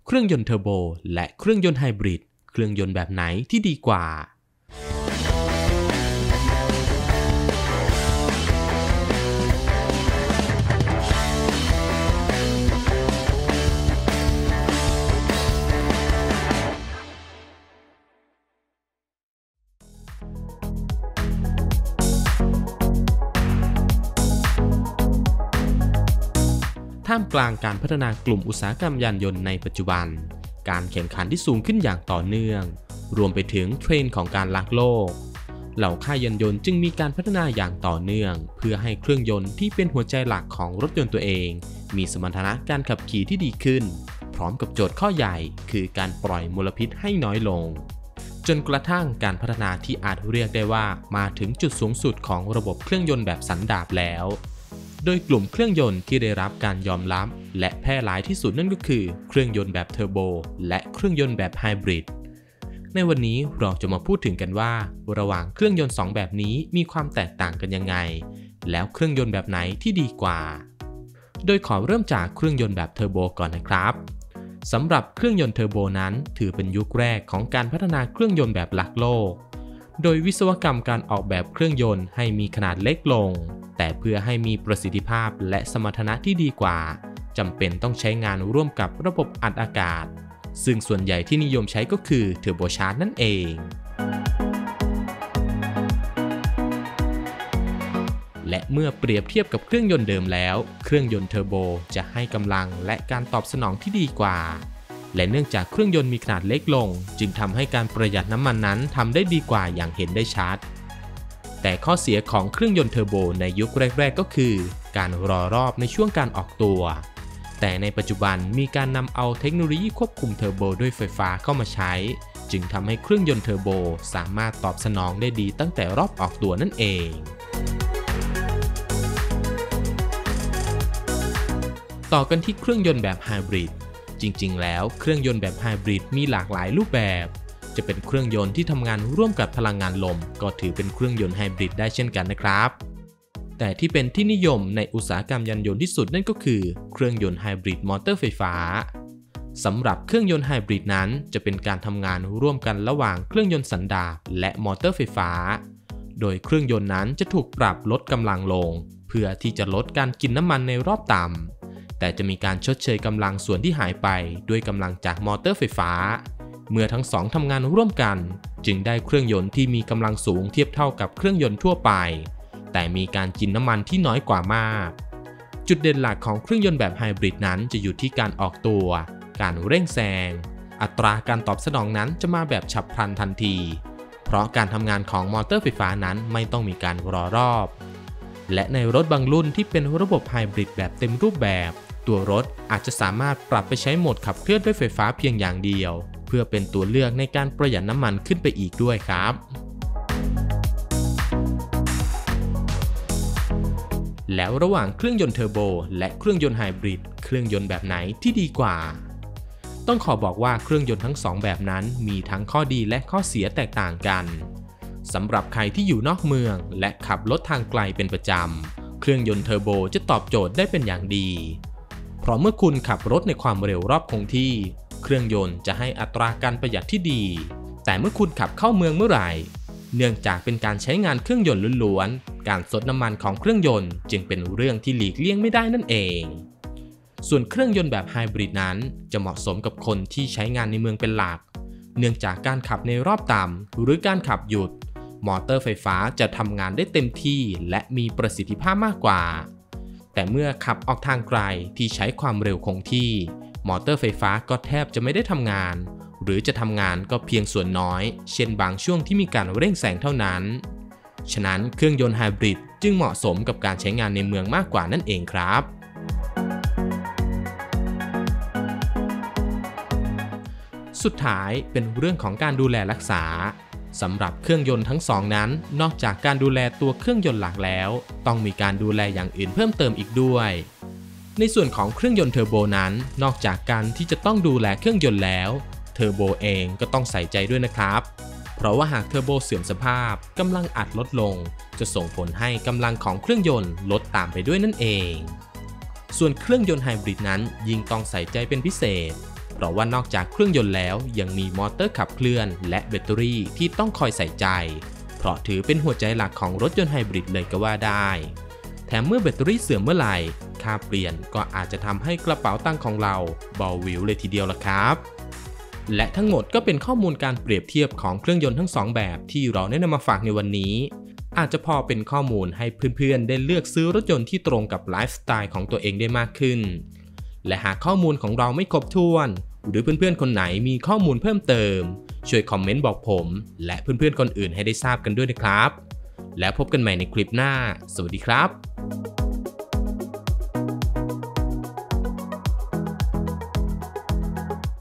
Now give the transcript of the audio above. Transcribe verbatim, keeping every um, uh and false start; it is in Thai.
เครื่องยนต์เทอร์โบและเครื่องยนต์ไฮบริดเครื่องยนต์แบบไหนที่ดีกว่าท่ามกลางการพัฒนากลุ่มอุตสาหกรรมยานยนต์ในปัจจุบันการแข่งขันที่สูงขึ้นอย่างต่อเนื่องรวมไปถึงเทรนด์ของการรักโลกเหล่าค่ายยานยนต์จึงมีการพัฒนาอย่างต่อเนื่องเพื่อให้เครื่องยนต์ที่เป็นหัวใจหลักของรถยนต์ตัวเองมีสมรรถนะการขับขี่ที่ดีขึ้นพร้อมกับโจทย์ข้อใหญ่คือการปล่อยมลพิษให้น้อยลงจนกระทั่งการพัฒนาที่อาจเรียกได้ว่ามาถึงจุดสูงสุดของระบบเครื่องยนต์แบบสันดาปแล้วโดยกลุ่มเครื่องยนต์ที่ได้รับการยอมรับและแพร่หลายที่สุดนั่นก็คือเครื่องยนต์แบบเทอร์โบและเครื่องยนต์แบบไฮบริดในวันนี้เราจะมาพูดถึงกันว่าระหว่างเครื่องยนต์สองแบบนี้มีความแตกต่างกันยังไงแล้วเครื่องยนต์แบบไหนที่ดีกว่าโดยขอเริ่มจากเครื่องยนต์แบบเทอร์โบก่อนนะครับสำหรับเครื่องยนต์เทอร์โบนั้นถือเป็นยุคแรกของการพัฒนาเครื่องยนต์แบบหลักโลกโดยวิศวกรรมการออกแบบเครื่องยนต์ให้มีขนาดเล็กลงแต่เพื่อให้มีประสิทธิภาพและสมรรถนะที่ดีกว่าจำเป็นต้องใช้งานร่วมกับระบบอัดอากาศซึ่งส่วนใหญ่ที่นิยมใช้ก็คือเทอร์โบชาร์จนั่นเองและเมื่อเปรียบเทียบกับเครื่องยนต์เดิมแล้วเครื่องยนต์เทอร์โบจะให้กำลังและการตอบสนองที่ดีกว่าและเนื่องจากเครื่องยนต์มีขนาดเล็กลงจึงทำให้การประหยัดน้ำมันนั้นทำได้ดีกว่าอย่างเห็นได้ชัดแต่ข้อเสียของเครื่องยนต์เทอร์โบในยุคแรกๆก็คือการรอรอบในช่วงการออกตัวแต่ในปัจจุบันมีการนำเอาเทคโนโลยีควบคุมเทอร์โบด้วยไฟฟ้าเข้ามาใช้จึงทำให้เครื่องยนต์เทอร์โบสามารถตอบสนองได้ดีตั้งแต่รอบออกตัวนั่นเองต่อกันที่เครื่องยนต์แบบไฮบริดจริงๆแล้วเครื่องยนต์แบบไฮบริดมีหลากหลายรูปแบบจะเป็นเครื่องยนต์ที่ทำงานร่วมกับพลังงานลมก็ถือเป็นเครื่องยนต์ไฮบริดได้เช่นกันนะครับแต่ที่เป็นที่นิยมในอุตสาหกรรมยานยนต์ที่สุดนั่นก็คือเครื่องยนต์ไฮบริดมอเตอร์ไฟฟ้าสำหรับเครื่องยนต์ไฮบริดนั้นจะเป็นการทำงานร่วมกันระหว่างเครื่องยนต์สันดาปและมอเตอร์ไฟฟ้าโดยเครื่องยนต์นั้นจะถูกปรับลดกำลังลงเพื่อที่จะลดการกินน้ำมันในรอบต่ำแต่จะมีการชดเชยกำลังส่วนที่หายไปด้วยกำลังจากมอเตอร์ไฟฟ้าเมื่อทั้งสองทำงานร่วมกันจึงได้เครื่องยนต์ที่มีกำลังสูงเทียบเท่ากับเครื่องยนต์ทั่วไปแต่มีการกินน้ำมันที่น้อยกว่ามากจุดเด่นหลักของเครื่องยนต์แบบไฮบริดนั้นจะอยู่ที่การออกตัวการเร่งแซงอัตราการตอบสนองนั้นจะมาแบบฉับพลันทันทีเพราะการทำงานของมอเตอร์ไฟฟ้านั้นไม่ต้องมีการรอรอบและในรถบางรุ่นที่เป็นระบบไฮบริดแบบเต็มรูปแบบตัวรถอาจจะสามารถปรับไปใช้โหมดขับเคลื่อนด้วยไฟฟ้าเพียงอย่างเดียวเพื่อเป็นตัวเลือกในการประหยัดน้ำมันขึ้นไปอีกด้วยครับแล้วระหว่างเครื่องยนต์เทอร์โบและเครื่องยนต์ไฮบริดเครื่องยนต์แบบไหนที่ดีกว่าต้องขอบอกว่าเครื่องยนต์ทั้งสองแบบนั้นมีทั้งข้อดีและข้อเสียแตกต่างกันสำหรับใครที่อยู่นอกเมืองและขับรถทางไกลเป็นประจำเครื่องยนต์เทอร์โบจะตอบโจทย์ได้เป็นอย่างดีเพราะเมื่อคุณขับรถในความเร็วรอบคงที่เครื่องยนต์จะให้อัตราการประหยัดที่ดีแต่เมื่อคุณขับเข้าเมืองเมื่อไหร่เนื่องจากเป็นการใช้งานเครื่องยนต์ล้วนๆการซดน้ำมันของเครื่องยนต์จึงเป็นเรื่องที่หลีกเลี่ยงไม่ได้นั่นเองส่วนเครื่องยนต์แบบไฮบริดนั้นจะเหมาะสมกับคนที่ใช้งานในเมืองเป็นหลักเนื่องจากการขับในรอบต่ำหรือการขับหยุดมอเตอร์ไฟฟ้าจะทำงานได้เต็มที่และมีประสิทธิภาพมากกว่าแต่เมื่อขับออกทางไกลที่ใช้ความเร็วคงที่มอเตอร์ไฟฟ้าก็แทบจะไม่ได้ทำงานหรือจะทำงานก็เพียงส่วนน้อยเช่นบางช่วงที่มีการเร่งแซงเท่านั้นฉะนั้นเครื่องยนต์ไฮบริดจึงเหมาะสมกับการใช้งานในเมืองมากกว่านั่นเองครับสุดท้ายเป็นเรื่องของการดูแลรักษาสำหรับเครื่องยนต์ทั้งสองนั้นนอกจากการดูแลตัวเครื่องยนต์หลักแล้วต้องมีการดูแลอย่างอื่นเพิ่มเติมอีกด้วยในส่วนของเครื่องยนต์เทอร์โบนั้นนอกจากการที่จะต้องดูแลเครื่องยนต์แล้วเทอร์โบเองก็ต้องใส่ใจด้วยนะครับเพราะว่าหากเทอร์โบเสื่อมสภาพกำลังอัดลดลงจะส่งผลให้กำลังของเครื่องยนต์ลดตามไปด้วยนั่นเองส่วนเครื่องยนต์ไฮบริดนั้นยิ่งต้องใส่ใจเป็นพิเศษเพราะว่านอกจากเครื่องยนต์แล้วยังมีมอเตอร์ขับเคลื่อนและแบตเตอรี่ที่ต้องคอยใส่ใจเพราะถือเป็นหัวใจหลักของรถยนต์ไฮบริดเลยก็ว่าได้แถมเมื่อแบตเตอรี่เสื่อมเมื่อไหร่ค่าเปลี่ยนก็อาจจะทำให้กระเป๋าตังค์ของเราเบาวิวเลยทีเดียวล่ะครับและทั้งหมดก็เป็นข้อมูลการเปรียบเทียบของเครื่องยนต์ทั้งสองแบบที่เราได้นำมาฝากในวันนี้อาจจะพอเป็นข้อมูลให้เพื่อนๆได้เลือกซื้อรถยนต์ที่ตรงกับไลฟ์สไตล์ของตัวเองได้มากขึ้นและหากข้อมูลของเราไม่ครบถ้วนหรือเพื่อนๆคนไหนมีข้อมูลเพิ่มเติมช่วยคอมเมนต์บอกผมและเพื่อนๆคนอื่นให้ได้ทราบกันด้วยนะครับแล้วพบกันใหม่ในคลิปหน้าสวัสดีครับ